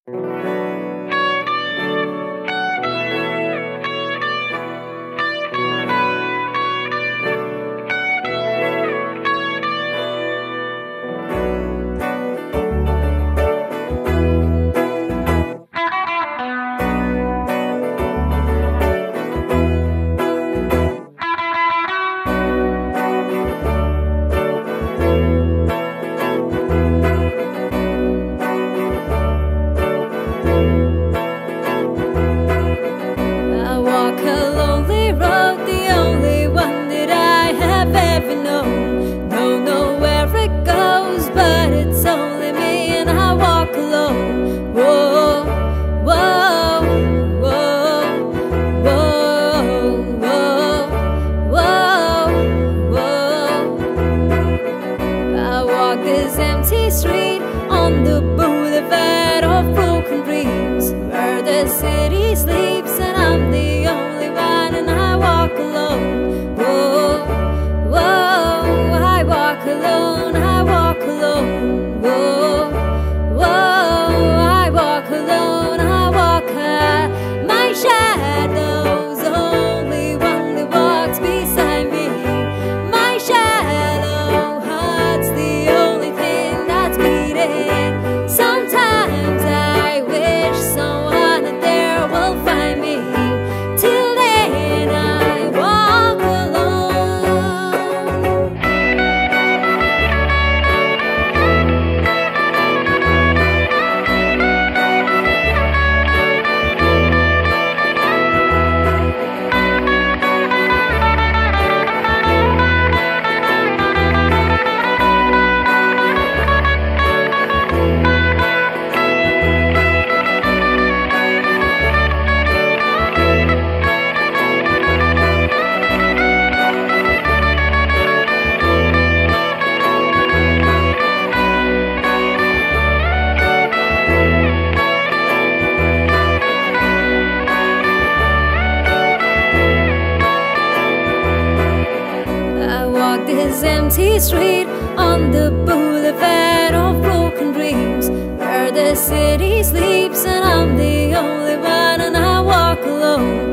Street on the boulevard of broken dreams, where the city sleeps and I'm the only one, and I walk alone. Whoa, whoa, I walk alone, I walk alone. Whoa, whoa, I walk alone, I walk high. My shadow's the only one that walks beside me. My shadow heart's the only thing that's beating. Sometimes I wish someone out there will find me. Till then I walk alone. I walk this empty street on the boulevard of broken dreams, where the city sleeps and I'm the only one, and I walk alone.